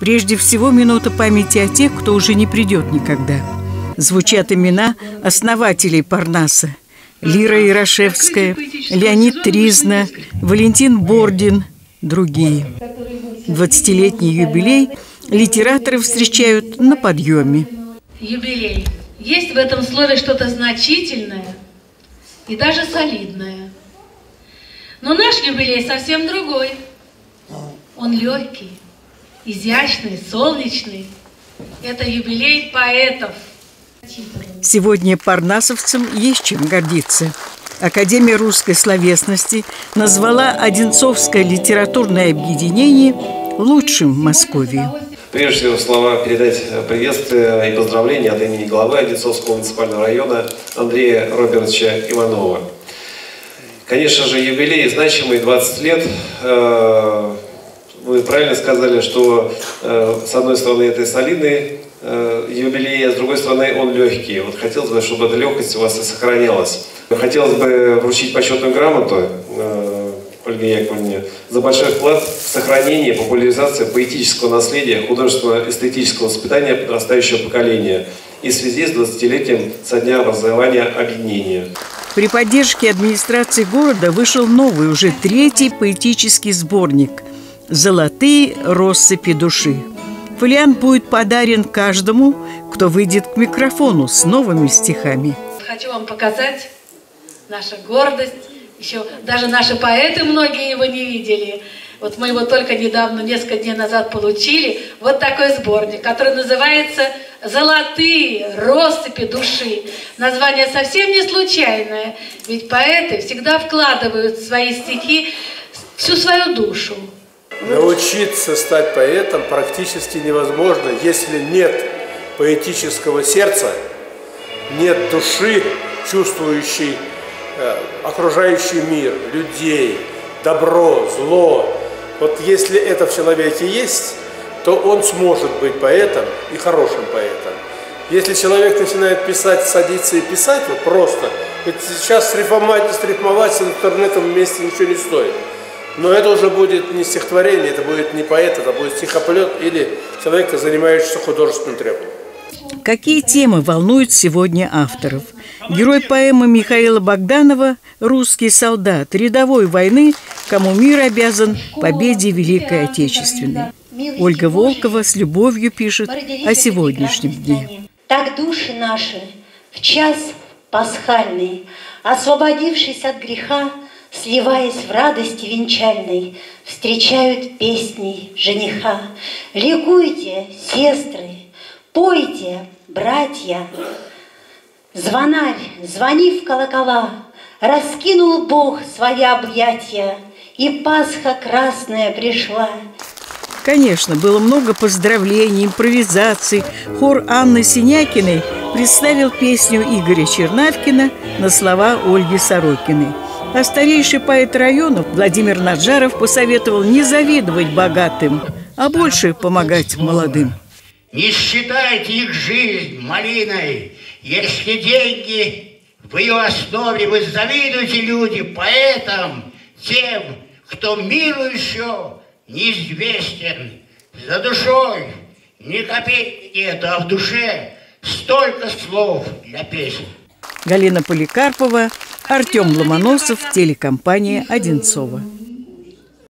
Прежде всего, минута памяти о тех, кто уже не придет никогда. Звучат имена основателей Парнаса: Лира Ярошевская, Леонид Тризна, Валентин Бордин, другие. 20-летний юбилей литераторы встречают на подъеме. Юбилей. Есть в этом слове что-то значительное и даже солидное. Но наш юбилей совсем другой. Он легкий, изящный, солнечный. Это юбилей поэтов. Сегодня парнасовцам есть чем гордиться. Академия русской словесности назвала Одинцовское литературное объединение лучшим в Москве. Прежде всего, слова передать приветствия и поздравления от имени главы Одинцовского муниципального района Андрея Робертовича Иванова. Конечно же, юбилей значимый, 20 лет. Вы правильно сказали, что с одной стороны это солидный юбилей, а с другой стороны он легкий. Вот хотелось бы, чтобы эта легкость у вас и сохранялась. Хотелось бы вручить почетную грамоту Ольге Яковлевне за большой вклад в сохранение и популяризацию поэтического наследия, художественно-эстетического воспитания подрастающего поколения и в связи с 20-летием со дня образования объединения. При поддержке администрации города вышел новый, уже третий поэтический сборник «Золотые россыпи души». Фолиант будет подарен каждому, кто выйдет к микрофону с новыми стихами. Хочу вам показать нашу гордость. Еще даже наши поэты, многие его не видели. Вот мы его только недавно, несколько дней назад получили. Вот такой сборник, который называется «Золотые россыпи души». Название совсем не случайное, ведь поэты всегда вкладывают в свои стихи всю свою душу. Научиться стать поэтом практически невозможно, если нет поэтического сердца, нет души, чувствующей окружающий мир, людей, добро, зло. Вот если это в человеке есть, то он сможет быть поэтом и хорошим поэтом. Если человек начинает писать, садиться и писать, вот просто, ведь сейчас срифмовать с интернетом вместе ничего не стоит. Но это уже будет не стихотворение, это будет не поэт, это будет стихоплет или человек, занимающийся художественным требованием. Какие темы волнуют сегодня авторов? Герой поэмы Михаила Богданова «Русский солдат» рядовой войны, кому мир обязан победе Великой Отечественной. Ольга Волкова с любовью пишет о сегодняшнем дне. Так души наши в час пасхальный, освободившись от греха, сливаясь в радости венчальной, встречают песней жениха. Ликуйте, сестры, пойте, братья. Звонарь, звони в колокола, раскинул Бог свои объятия, и Пасха красная пришла. Конечно, было много поздравлений, импровизаций. Хор Анны Синякиной представил песню Игоря Чернавкина на слова Ольги Сорокиной. А старейший поэт района Владимир Наджаров посоветовал не завидовать богатым, а больше помогать молодым. Не считайте их жизнь малиной, если деньги в ее основе. Вы завидуете, люди, поэтам, тем, кто миру еще неизвестен. За душой ни копейки нет, а в душе столько слов для песен. Галина Поликарпова, Артем Ломоносов, телекомпания «Одинцово».